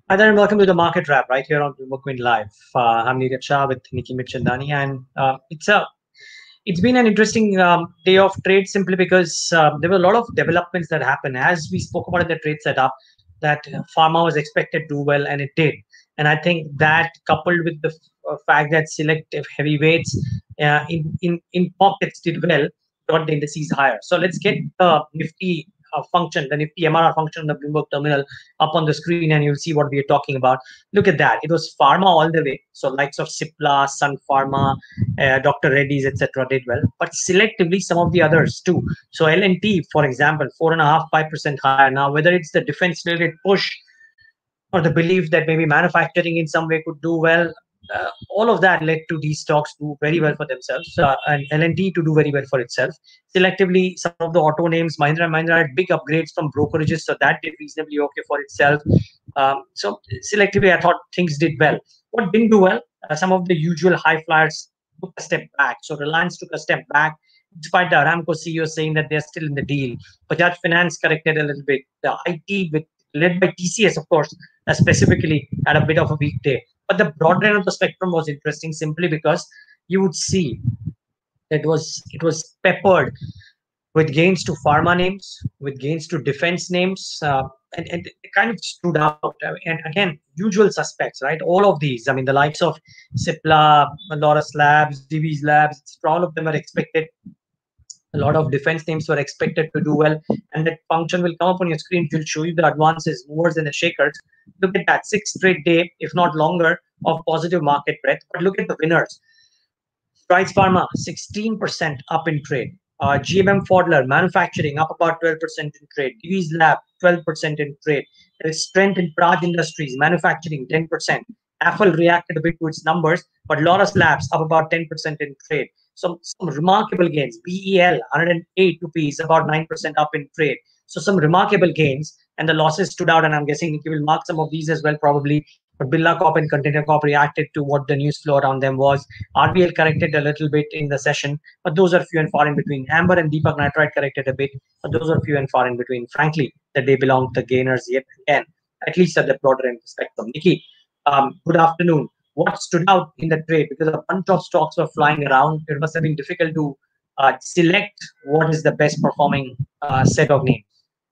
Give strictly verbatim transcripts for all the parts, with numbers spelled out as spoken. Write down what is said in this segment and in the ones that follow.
Hi there, and welcome to the Market Wrap right here on Bloomberg Queen Live. Uh, I'm Neeraj Shah with Nikki Mirchandani, and uh, it's a it's been an interesting um, day of trade simply because uh, there were a lot of developments that happened as we spoke about in the trade setup. That pharma was expected to do well, and it did. And I think that coupled with the f- uh, fact that selective heavyweights uh, in in in pockets did well, got the indices higher. So let's get the Nifty uh, function, the Nifty M R R function, the Bloomberg terminal up on the screen, and you'll see what we are talking about. Look at that. It was pharma all the way. So likes of Cipla, Sun Pharma, uh, Doctor Reddy's, et cetera did well, but selectively some of the others too. So L and T, for example, four and a half, five percent higher. Now, whether it's the defense-related push or the belief that maybe manufacturing in some way could do well, uh, all of that led to these stocks do very well for themselves uh, and L and T to do very well for itself. Selectively, some of the auto names, Mahindra and Mahindra had big upgrades from brokerages, so that did reasonably okay for itself. Um, so selectively, I thought things did well. What didn't do well? Uh, some of the usual high flyers took a step back. So Reliance took a step back, despite the Aramco C E O saying that they're still in the deal. Bajaj Finance corrected a little bit. The I T, with led by T C S, of course, uh, specifically had a bit of a weak day. But the broader end of the spectrum was interesting simply because you would see it was it was peppered with gains to pharma names, with gains to defense names, uh, and, and it kind of stood out. I mean, and again, usual suspects, right? All of these, I mean, the likes of Cipla, Lotus Labs, D V's Labs, et cetera, all of them are expected. A lot of defense names were expected to do well, and that function will come up on your screen. It will show you the advances, movers, and the shakers. Look at that, six straight day, if not longer, of positive market breadth. But look at the winners. Strides Pharma, sixteen percent up in trade. Uh, G M M Pfaudler, manufacturing, up about twelve percent in trade. Divi's Lab, twelve percent in trade. There is strength in Praj Industries, manufacturing, ten percent. Apple reacted a bit to its numbers, but Lotus Labs up about ten percent in trade. Some, some remarkable gains. B E L, one hundred eight rupees, about nine percent up in trade. So some remarkable gains, and the losses stood out, and I'm guessing Nikki will mark some of these as well, probably. But Birla Corp and Container Corp reacted to what the news flow around them was. R B L corrected a little bit in the session, but those are few and far in between. Amber and Deepak Nitrite corrected a bit, but those are few and far in between. Frankly, that they belong to the gainers yet again, at least at the broader end of the spectrum. Nikki, um, good afternoon. What stood out in the trade? Because a bunch of stocks were flying around. It must have been difficult to uh, select what is the best performing uh, set of names.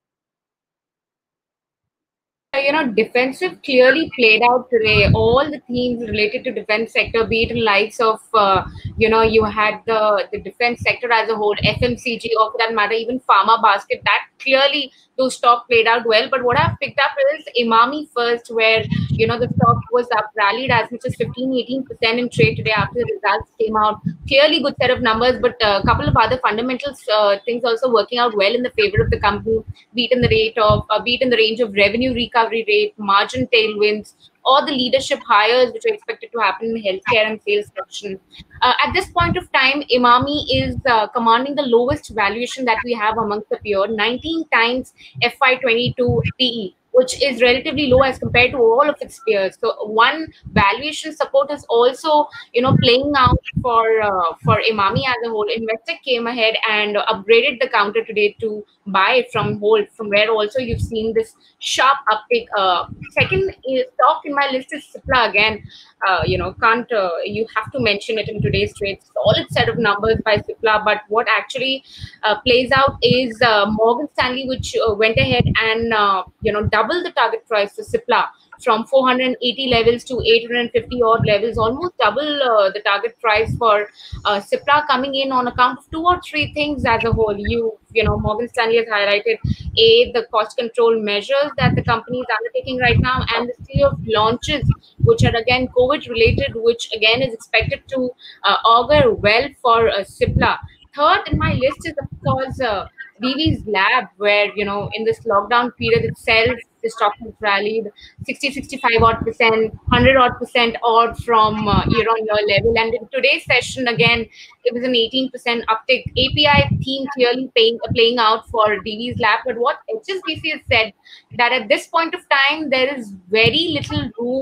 Uh, you know, defensive clearly played out today. All the themes related to defense sector, be it in likes of, uh, you know, you had the, the defense sector as a whole, F M C G, or for that matter, even pharma basket, that clearly those stock played out well. But what I've picked up is Imami first, where, you know, the stock was up, rallied as much as fifteen, eighteen percent in trade today after the results came out. Clearly good set of numbers, but a couple of other fundamentals, uh, things also working out well in the favor of the company, be it in the rate of, uh, be it in the range of revenue recovery rate, margin tailwinds, or the leadership hires which are expected to happen in healthcare and sales section. Uh, at this point of time, Imami is uh, commanding the lowest valuation that we have amongst the peer, nineteen times F Y twenty-two P E, which is relatively low as compared to all of its peers. So one valuation support is also, you know, playing out for uh, for Imami as a whole. Investec came ahead and upgraded the counter today to buy from hold, from where also you've seen this sharp uptick. Uh, second is, stock in my list is Cipla again. Uh, you know, can't uh, you have to mention it in today's trade. Solid set of numbers by Cipla, but what actually uh, plays out is uh, Morgan Stanley, which uh, went ahead and uh, you know doubled the target price for Cipla from four hundred eighty levels to eight hundred fifty odd levels, almost double uh, the target price for uh, Cipla, coming in on account of two or three things as a whole. You you know, Morgan Stanley has highlighted a the cost control measures that the company is undertaking right now, and the series of launches which are again COVID related, which again is expected to uh, augur well for uh, Cipla. Third in my list is of course uh, Divi's Lab, where you know in this lockdown period itself, the stock has rallied sixty, sixty-five odd percent, one hundred odd percent odd from uh, year on year level. And in today's session, again, it was an eighteen percent uptick. A P I theme clearly playing, playing out for D V's Lab. But what H S B C has said, that at this point of time, there is very little room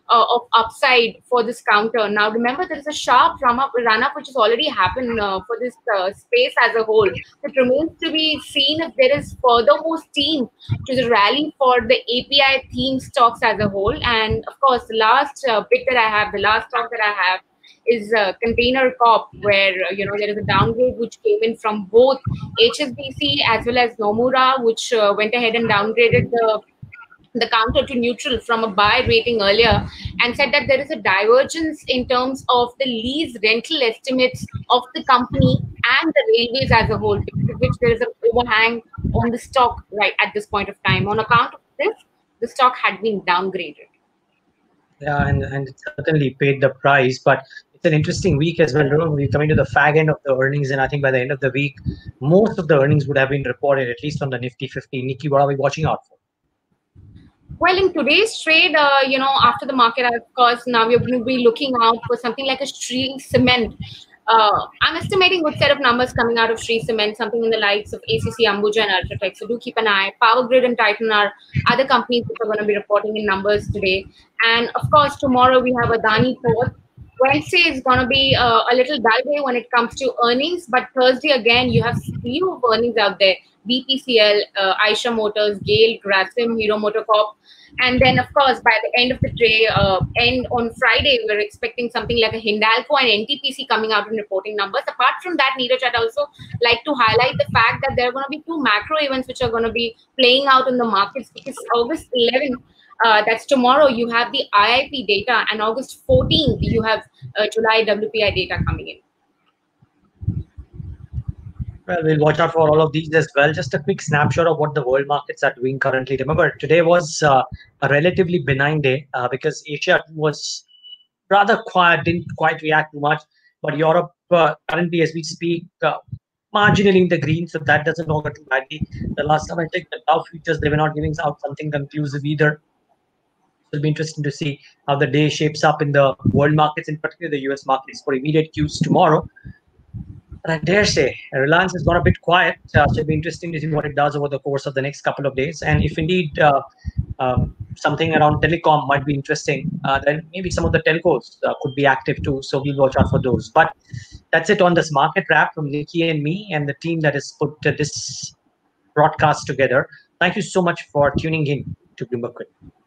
uh, of upside for this counter. Now, remember, there is a sharp run up, run up which has already happened uh, for this uh, space as a whole. It remains to be seen if there is furthermore steam to the rally for the A P I theme stocks as a whole. And of course, the last uh, bit that I have, the last stock that I have is uh, Container Corp, where uh, you know there is a downgrade which came in from both H S B C as well as Nomura, which uh, went ahead and downgraded the the counter to neutral from a buy rating earlier, and said that there is a divergence in terms of the lease rental estimates of the company and the railways as a whole, because of which there is an overhang on the stock right at this point of time. On account of this, the stock had been downgraded. Yeah, and, and it certainly paid the price, but it's an interesting week as well. We're coming to the fag end of the earnings, and I think by the end of the week, most of the earnings would have been reported, at least on the Nifty fifty. Nikki, what are we watching out for? Well, in today's trade, uh, you know, after the market, of course, now we're going to be looking out for something like a Shree Cement. Uh, I'm estimating good set of numbers coming out of Shree Cement, something in the likes of A C C, Ambuja, and Ultratech. So do keep an eye. Power Grid and Titan are other companies which are going to be reporting in numbers today. And of course, tomorrow we have Adani Port. Wednesday is going to be uh, a little dull day when it comes to earnings, but Thursday again you have few of earnings out there: B P C L, uh, Eicher Motors, Gale, Grasim, Hero MotoCorp, and then of course by the end of the day, uh, end on Friday, we're expecting something like a Hindalco and N T P C coming out and reporting numbers. Apart from that, Neeraj, I'd also like to highlight the fact that there are going to be two macro events which are going to be playing out in the markets, because August eleventh. Uh, that's tomorrow, you have the I I P data, and August fourteenth, you have uh, July W P I data coming in. Well, we'll watch out for all of these as well. Just a quick snapshot of what the world markets are doing currently. Remember, today was uh, a relatively benign day uh, because Asia was rather quiet, didn't quite react too much. But Europe, uh, currently, as we speak, uh, marginally in the green, so that doesn't augur too badly. The last time I checked the Dow futures, they were not giving out something conclusive either. It'll be interesting to see how the day shapes up in the world markets, in particular the U S markets, for immediate cues tomorrow. But I dare say Reliance has gone a bit quiet. Uh, so it'll be interesting to see what it does over the course of the next couple of days. And if indeed uh, um, something around telecom might be interesting, uh, then maybe some of the telcos uh, could be active too. So we'll watch out for those. But that's it on this market wrap from Nikki and me and the team that has put uh, this broadcast together. Thank you so much for tuning in to Bloomberg Quint.